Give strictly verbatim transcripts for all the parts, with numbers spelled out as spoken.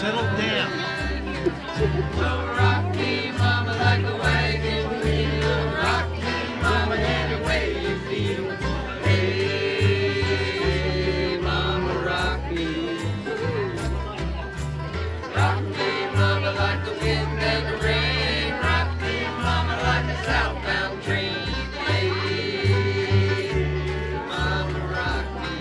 Settle down. So rock me, mama, like a wagon wheel. Rock me, mama, any way you feel. Hey, mama, rock me. Rock me, mama, like the wind and the rain. Rock me, mama, like a southbound train. Hey, mama, rock me.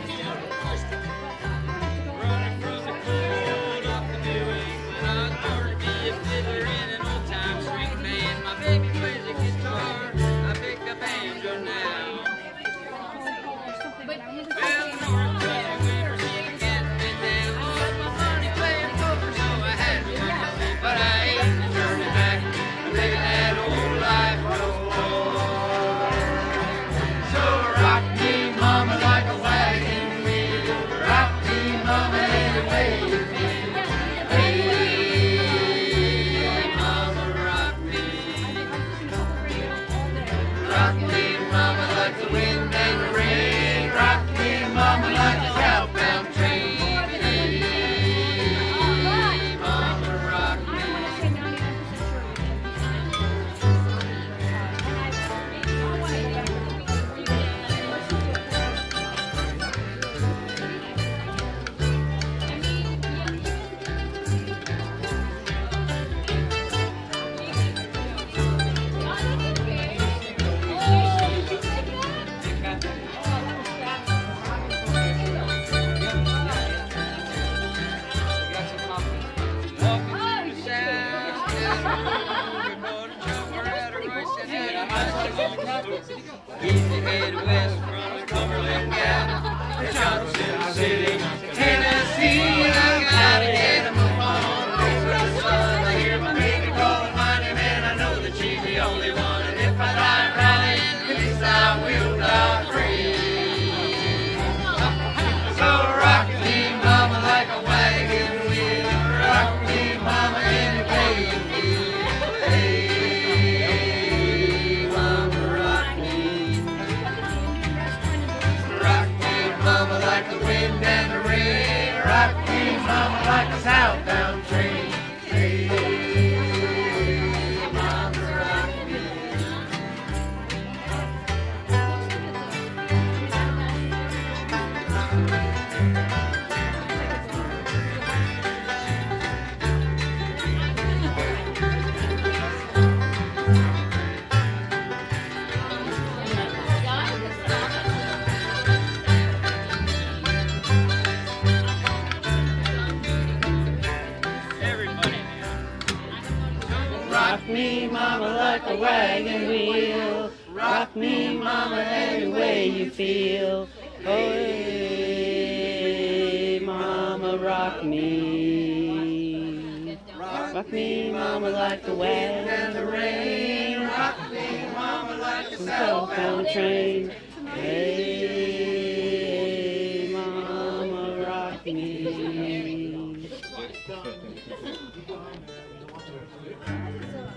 Running through the cold up the New England, I'm going to be a fiddler in an old-time string band. My baby plays a guitar, I pick a banjo now. Well, North Country winters ain't getting me down. Lost my money playing poker, so I had to turn it back. But I ain't turning back. I'm living that old life no more. So rock me, mama, like a wagon wheel. Rock me, mama, any way you feel. Hey, mama, rock me. Rock me, mama, like the wind and the rain. Rock me, mama, like a southbound train. Hey, mama, rock me. Easy head west from the Cumberland Gap to Johnson City, Tennessee. I gotta get him along. Over the sun, I hear my baby calling my name, and I know that she's the only one. And if I die rallying, at least I will die free. So rock me, mama, like a wagon wheel. Rock me, mama, any way you feel. Hey, mama, rock me. Rock me, mama, like the wind and the rain. Rock me, mama, like a southbound train. Hey, mama, rock me. Everybody now. Rock me, mama, like a wagon wheel. Rock me, mama, any way you feel. Hey, mama, rock me. Rock me, mama, like the wind and the rain. Rock me, mama, like a southbound train. Hey, mama, rock me.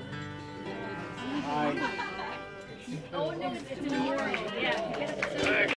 Oh, no, it's in the morning. Yeah.